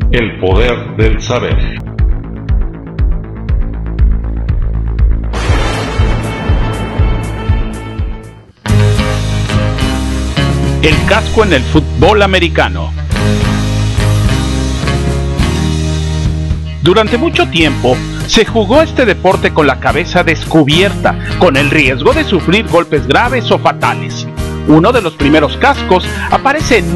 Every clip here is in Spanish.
El poder del saber. El casco en el fútbol americano. Durante mucho tiempo se jugó este deporte con la cabeza descubierta, con el riesgo de sufrir golpes graves o fatales. Uno de los primeros cascos aparece en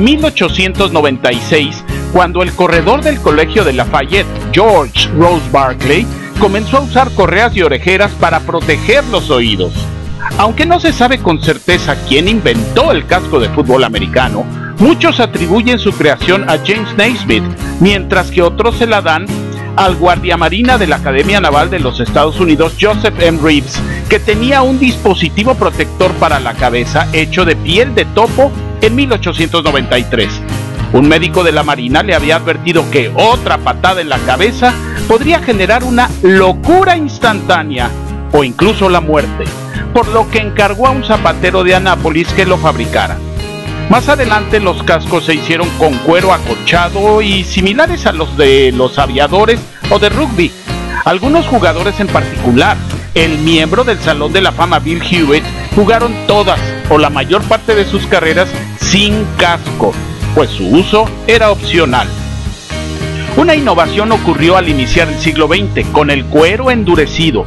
1896, cuando el corredor del colegio de Lafayette, George Rose Barclay, comenzó a usar correas y orejeras para proteger los oídos. Aunque no se sabe con certeza quién inventó el casco de fútbol americano, muchos atribuyen su creación a James Naismith, mientras que otros se la dan al guardiamarina de la Academia Naval de los Estados Unidos, Joseph M. Reeves, que tenía un dispositivo protector para la cabeza hecho de piel de topo en 1893. Un médico de la Marina le había advertido que otra patada en la cabeza podría generar una locura instantánea o incluso la muerte, por lo que encargó a un zapatero de Annapolis que lo fabricara. Más adelante los cascos se hicieron con cuero acolchado y similares a los de los aviadores o de rugby. Algunos jugadores en particular, el miembro del Salón de la Fama Bill Hewitt, jugaron todas o la mayor parte de sus carreras sin casco, pues su uso era opcional. Una innovación ocurrió al iniciar el siglo XX con el cuero endurecido.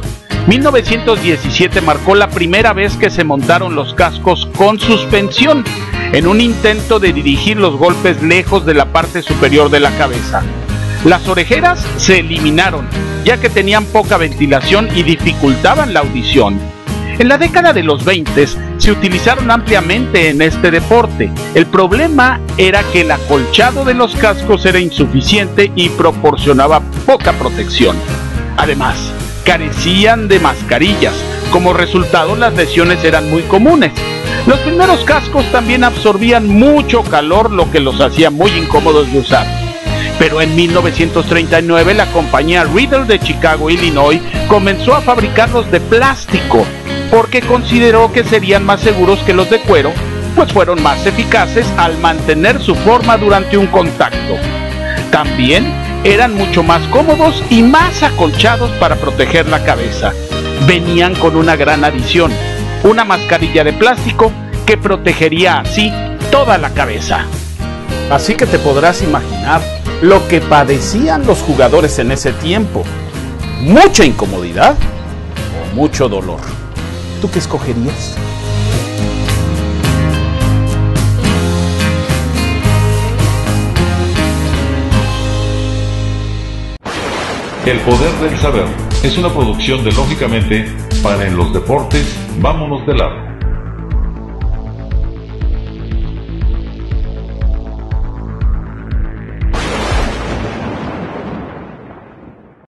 1917 marcó la primera vez que se montaron los cascos con suspensión, en un intento de dirigir los golpes lejos de la parte superior de la cabeza. Las orejeras se eliminaron, ya que tenían poca ventilación y dificultaban la audición. En la década de los 20 se utilizaron ampliamente en este deporte. El problema era que el acolchado de los cascos era insuficiente y proporcionaba poca protección. Además, carecían de mascarillas. Como resultado, las lesiones eran muy comunes. Los primeros cascos también absorbían mucho calor, lo que los hacía muy incómodos de usar. Pero en 1939 la compañía Riddle de Chicago, Illinois, comenzó a fabricarlos de plástico, porque consideró que serían más seguros que los de cuero, pues fueron más eficaces al mantener su forma durante un contacto. También eran mucho más cómodos y más acolchados para proteger la cabeza. Venían con una gran adición: una mascarilla de plástico que protegería así toda la cabeza. Así que te podrás imaginar lo que padecían los jugadores en ese tiempo: mucha incomodidad o mucho dolor. ¿Tú qué escogerías? El poder del saber es una producción de Lógicamente para En los Deportes Vámonos de Lado.